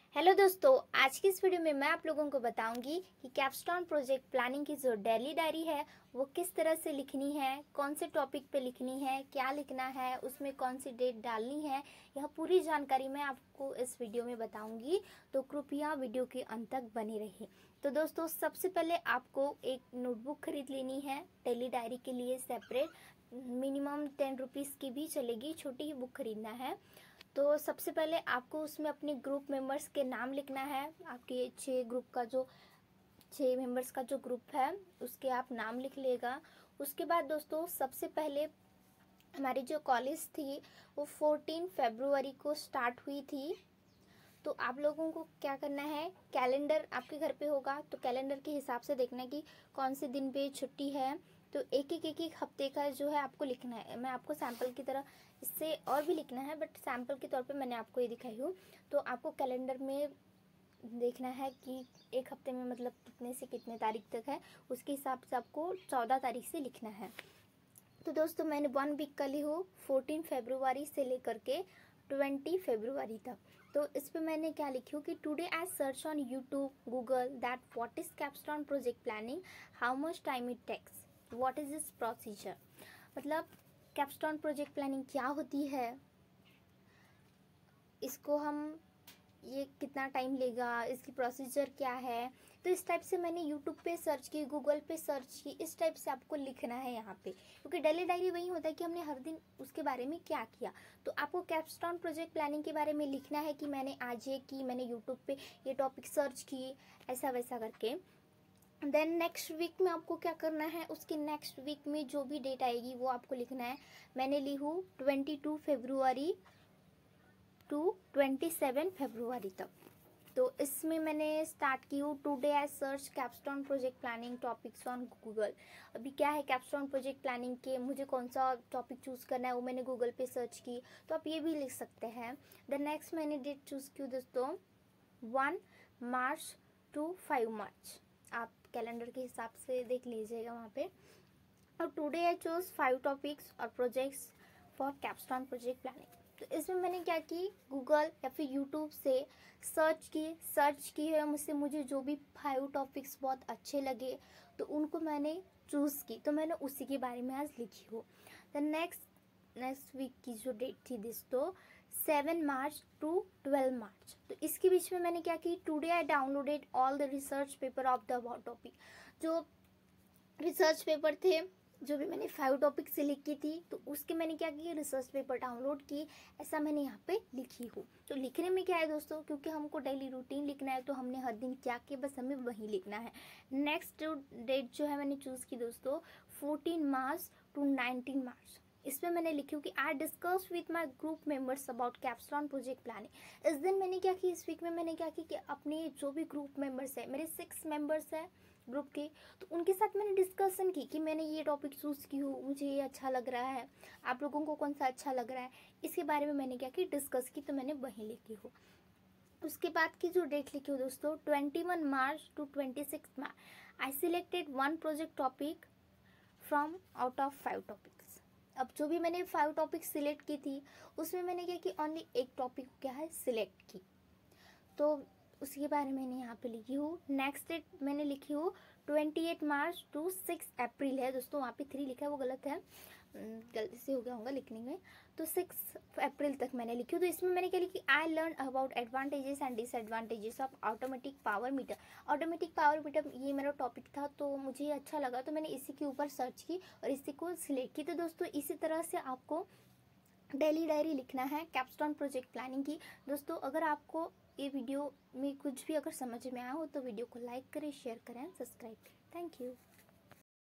Hello दोस्तों, आज की इस वीडियो में मैं आप लोगों को बताऊंगी कि कैप्स्टोन प्रोजेक्ट प्लानिंग की जो डेली डायरी है वो किस तरह से लिखनी है, कौन से टॉपिक पे लिखनी है, क्या लिखना है, उसमें कौन सी डेट डालनी है। यह पूरी जानकारी मैं आपको इस वीडियो में बताऊंगी, तो कृपया वीडियो के अंत तक बने रहिए। तो दोस्तों, सबसे पहले आपको एक नोटबुक खरीद लेनी है डेली डायरी के लिए सेपरेट। मिनिमम 10 रुपीज़ की भी चलेगी, छोटी ही बुक खरीदना है। तो सबसे पहले आपको उसमें अपने ग्रुप मेंबर्स के नाम लिखना है। आपके 6 मेंबर्स का जो ग्रुप है उसके आप नाम लिख लेगा। उसके बाद दोस्तों, सबसे पहले हमारी जो कॉलेज थी वो 14 फरवरी को स्टार्ट हुई थी। तो आप लोगों को क्या करना है, कैलेंडर आपके घर पे होगा तो कैलेंडर के हिसाब से देखना है कि कौन से दिन पे छुट्टी है। तो एक हफ्ते का जो है आपको लिखना है। मैं आपको सैम्पल की तरह, इससे और भी लिखना है बट सैम्पल के तौर पे मैंने आपको ये दिखाई हूँ। तो आपको कैलेंडर में देखना है कि एक हफ्ते में मतलब कितने से कितने तारीख तक है, उसके हिसाब से आपको 14 तारीख से लिखना है। तो दोस्तों, मैंने 1 वीक का ली हूँ 14 फरवरी से लेकर के 20 फरवरी तक। तो इस पे मैंने क्या लिखी हूँ कि today I search on YouTube Google that what is capstone project planning, how much time it takes, what is this procedure. मतलब कैप्स्टोन प्रोजेक्ट प्लानिंग क्या होती है, इसको हम ये कितना टाइम लेगा, इसकी प्रोसीजर क्या है। तो इस टाइप से मैंने यूट्यूब पे सर्च की, गूगल पे सर्च की, इस टाइप से आपको लिखना है यहाँ पे, क्योंकि डेली डायरी वही होता है कि हमने हर दिन उसके बारे में क्या किया। तो आपको कैप्स्टोन प्रोजेक्ट प्लानिंग के बारे में लिखना है कि मैंने आज ये की, मैंने यूट्यूब पे ये टॉपिक सर्च की, ऐसा वैसा करके। देन नेक्स्ट वीक में आपको क्या करना है, उसके नेक्स्ट वीक में जो भी डेट आएगी वो आपको लिखना है। मैंने ली हूँ 22 फरवरी टू 27 फरवरी तक। तो इसमें मैंने स्टार्ट की हूँ today I search capstone project planning topics on Google. अभी क्या है, कैप्स्टोन प्रोजेक्ट प्लानिंग के मुझे कौन सा टॉपिक चूज़ करना है वो मैंने गूगल पे सर्च की, तो आप ये भी लिख सकते हैं। द नेक्स्ट मैंने डेट चूज़ की दोस्तों 1 मार्च टू 5 मार्च। आप कैलेंडर के हिसाब से देख लीजिएगा वहाँ पे। और टुडे आई चूज 5 टॉपिक्स और projects for capstone project planning. तो इसमें मैंने क्या की, गूगल या फिर यूट्यूब से सर्च की है, मुझे जो भी 5 टॉपिक्स बहुत अच्छे लगे तो उनको मैंने चूज़ की, तो मैंने उसी के बारे में आज लिखी हो। द नेक्स्ट वीक की जो डेट थी दोस्तों 7 मार्च टू 12 मार्च। तो इसके बीच में मैंने क्या की, today I downloaded all the research paper of the topic. जो रिसर्च पेपर थे, जो भी मैंने 5 टॉपिक से लिखी थी, तो उसके मैंने क्या किया, रिसर्च पेपर डाउनलोड की, ऐसा मैंने यहाँ पे लिखी हूँ। तो लिखने में क्या है दोस्तों, क्योंकि हमको डेली रूटीन लिखना है तो हमने हर दिन क्या किया बस हमें वही लिखना है। नेक्स्ट डेट जो है मैंने चूज़ की दोस्तों 14 मार्च टू 19 मार्च। इसमें मैंने लिखी हूँ कि I discuss with my group members about capstone project planning. इस दिन मैंने क्या की, इस वीक में मैंने क्या की कि अपने जो भी ग्रुप मेंबर्स है, मेरे 6 मेंबर्स हैं ग्रुप के, तो उनके साथ मैंने डिस्कशन की कि मैंने ये टॉपिक चूज़ की हूँ, मुझे ये अच्छा लग रहा है, आप लोगों को कौन सा अच्छा लग रहा है, इसके बारे में मैंने क्या की, डिस्कस की, तो मैंने वहीं लिखी हूँ। उसके बाद की जो डेट लिखी हो दोस्तों 21 March to 26 March. I selected 1 project topic from out of 5 topics. अब जो भी मैंने 5 टॉपिक सिलेक्ट की थी उसमें मैंने क्या कि ओनली एक टॉपिक क्या है सिलेक्ट की, तो उसके बारे में मैंने यहाँ पे लिखी हूँ। नेक्स्ट डेट मैंने लिखी हूँ 28 मार्च टू 6 अप्रैल है दोस्तों, वहाँ पे 3 लिखा है वो गलत है, गलती से हो गया होगा लिखने में। तो 6 अप्रैल तक मैंने लिखी हूँ। तो इसमें मैंने क्या लिखी, I learn about advantages and disadvantages of automatic power meter. Automatic power meter ये मेरा टॉपिक था तो मुझे अच्छा लगा, तो मैंने इसी के ऊपर सर्च की और इसी को सिलेक्ट की। तो दोस्तों, इसी तरह से आपको डेली डायरी लिखना है कैप्स्टोन प्रोजेक्ट प्लानिंग की। दोस्तों, अगर आपको ये वीडियो में कुछ भी अगर समझ में आया हो तो वीडियो को लाइक करें, शेयर करें, सब्सक्राइब करें। Thank you.